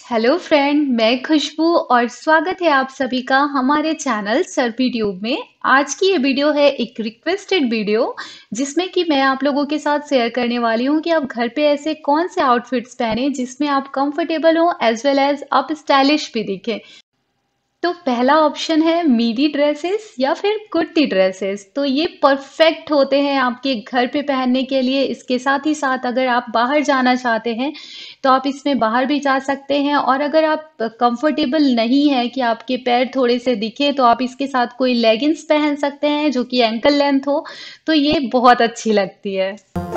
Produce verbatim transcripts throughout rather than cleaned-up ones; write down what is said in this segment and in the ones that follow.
Hello friend, मैं खुशबू और स्वागत है आप सभी का हमारे चैनल सरपी ट्यूब में। आज की ये वीडियो है एक रिक्वेस्टेड वीडियो जिसमें कि मैं आप लोगों के साथ शेयर करने वाली हूँ कि आप घर पे ऐसे कौन से आउटफिट्स पहने जिसमें आप कंफर्टेबल हो एज वेल एज आप स्टाइलिश भी दिखें। तो पहला ऑप्शन है मीडी ड्रेसेस या फिर कुर्ती ड्रेसेस। तो ये परफेक्ट होते हैं आपके घर पे पहनने के लिए। इसके साथ ही साथ अगर आप बाहर जाना चाहते हैं तो आप इसमें बाहर भी जा सकते हैं, और अगर आप कंफर्टेबल नहीं है कि आपके पैर थोड़े से दिखे तो आप इसके साथ कोई लेगिंग्स पहन सकते हैं जो कि एंकल लेंथ हो। तो ये बहुत अच्छी लगती है।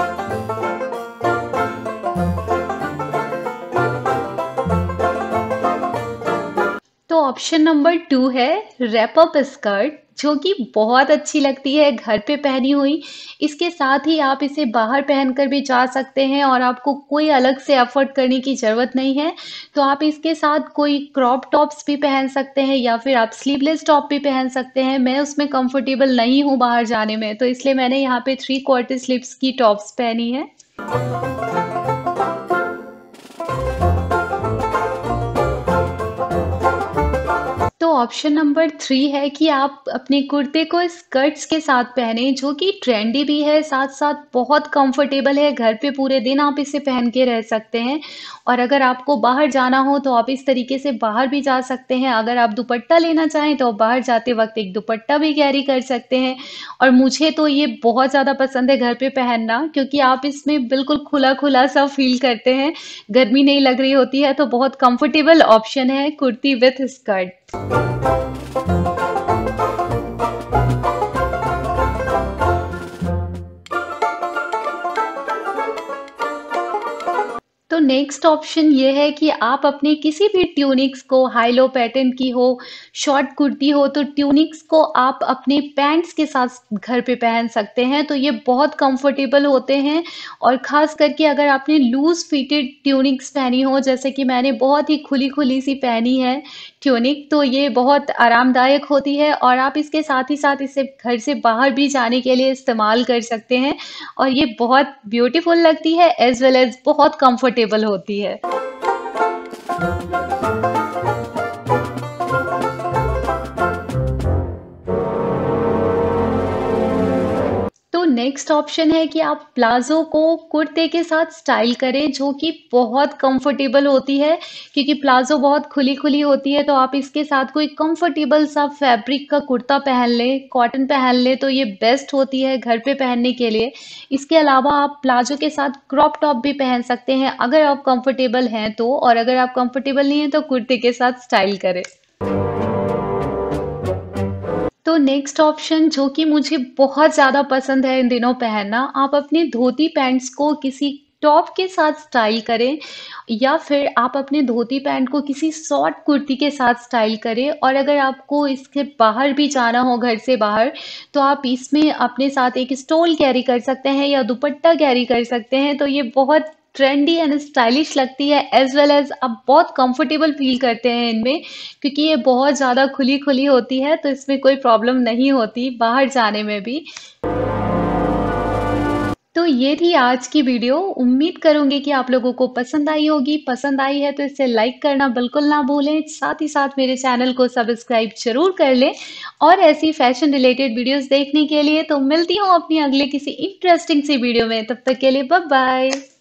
तो ऑप्शन नंबर टू है रैप अप स्कर्ट, जो कि बहुत अच्छी लगती है घर पे पहनी हुई। इसके साथ ही आप इसे बाहर पहनकर भी जा सकते हैं और आपको कोई अलग से एफर्ट करने की ज़रूरत नहीं है। तो आप इसके साथ कोई क्रॉप टॉप्स भी पहन सकते हैं या फिर आप स्लीवलेस टॉप भी पहन सकते हैं। मैं उसमें कंफर्टेबल नहीं हूँ बाहर जाने में, तो इसलिए मैंने यहाँ पे थ्री क्वार्टर स्लीव्स की टॉप्स पहनी है। तो ऑप्शन नंबर थ्री है कि आप अपने कुर्ते को स्कर्ट्स के साथ पहने, जो कि ट्रेंडी भी है, साथ साथ बहुत कंफर्टेबल है। घर पे पूरे दिन आप इसे पहन के रह सकते हैं, और अगर आपको बाहर जाना हो तो आप इस तरीके से बाहर भी जा सकते हैं। अगर आप दुपट्टा लेना चाहें तो बाहर जाते वक्त एक दुपट्टा भी कैरी कर सकते हैं। और मुझे तो ये बहुत ज़्यादा पसंद है घर पे पहनना, क्योंकि आप इसमें बिल्कुल खुला खुला सा फील करते हैं, गर्मी नहीं लग रही होती है। तो बहुत कंफर्टेबल ऑप्शन है कुर्ती विथ स्कर्ट। तो नेक्स्ट ऑप्शन ये है कि आप अपने किसी भी ट्यूनिक्स को, हाई लो पैटर्न की हो, शॉर्ट कुर्ती हो, तो ट्यूनिक्स को आप अपने पैंट्स के साथ घर पे पहन सकते हैं। तो ये बहुत कंफर्टेबल होते हैं, और ख़ास करके अगर आपने लूज फिटेड ट्यूनिक्स पहनी हो, जैसे कि मैंने बहुत ही खुली खुली सी पहनी है ट्यूनिक, तो ये बहुत आरामदायक होती है। और आप इसके साथ ही साथ इसे घर से बाहर भी जाने के लिए इस्तेमाल कर सकते हैं, और ये बहुत ब्यूटीफुल लगती है एज वेल एज बहुत कंफर्टेबल होती है। तो नेक्स्ट ऑप्शन है कि आप प्लाजो को कुर्ते के साथ स्टाइल करें, जो कि बहुत कंफर्टेबल होती है। क्योंकि प्लाजो बहुत खुली खुली होती है, तो आप इसके साथ कोई कंफर्टेबल सा फैब्रिक का कुर्ता पहन लें, कॉटन पहन लें, तो ये बेस्ट होती है घर पे पहनने के लिए। इसके अलावा आप प्लाजो के साथ क्रॉप टॉप भी पहन सकते हैं अगर आप कंफर्टेबल हैं तो, और अगर आप कंफर्टेबल नहीं हैं तो कुर्ते के साथ स्टाइल करें। तो नेक्स्ट ऑप्शन, जो कि मुझे बहुत ज़्यादा पसंद है इन दिनों पहनना, आप अपने धोती पैंट्स को किसी टॉप के साथ स्टाइल करें, या फिर आप अपने धोती पैंट को किसी शॉर्ट कुर्ती के साथ स्टाइल करें। और अगर आपको इसके बाहर भी जाना हो, घर से बाहर, तो आप इसमें अपने साथ एक स्टोल कैरी कर सकते हैं या दुपट्टा कैरी कर सकते हैं। तो ये बहुत ट्रेंडी एंड स्टाइलिश लगती है, एज वेल एज आप बहुत कंफर्टेबल फील करते हैं इनमें, क्योंकि ये बहुत ज़्यादा खुली खुली होती है, तो इसमें कोई प्रॉब्लम नहीं होती बाहर जाने में भी। तो ये थी आज की वीडियो। उम्मीद करूंगी कि आप लोगों को पसंद आई होगी। पसंद आई है तो इसे लाइक करना बिल्कुल ना भूलें। साथ ही साथ मेरे चैनल को सब्सक्राइब जरूर कर लें, और ऐसी फैशन रिलेटेड वीडियोस देखने के लिए। तो मिलती हूँ अपनी अगले किसी इंटरेस्टिंग सी वीडियो में, तब तक के लिए बाय बाय।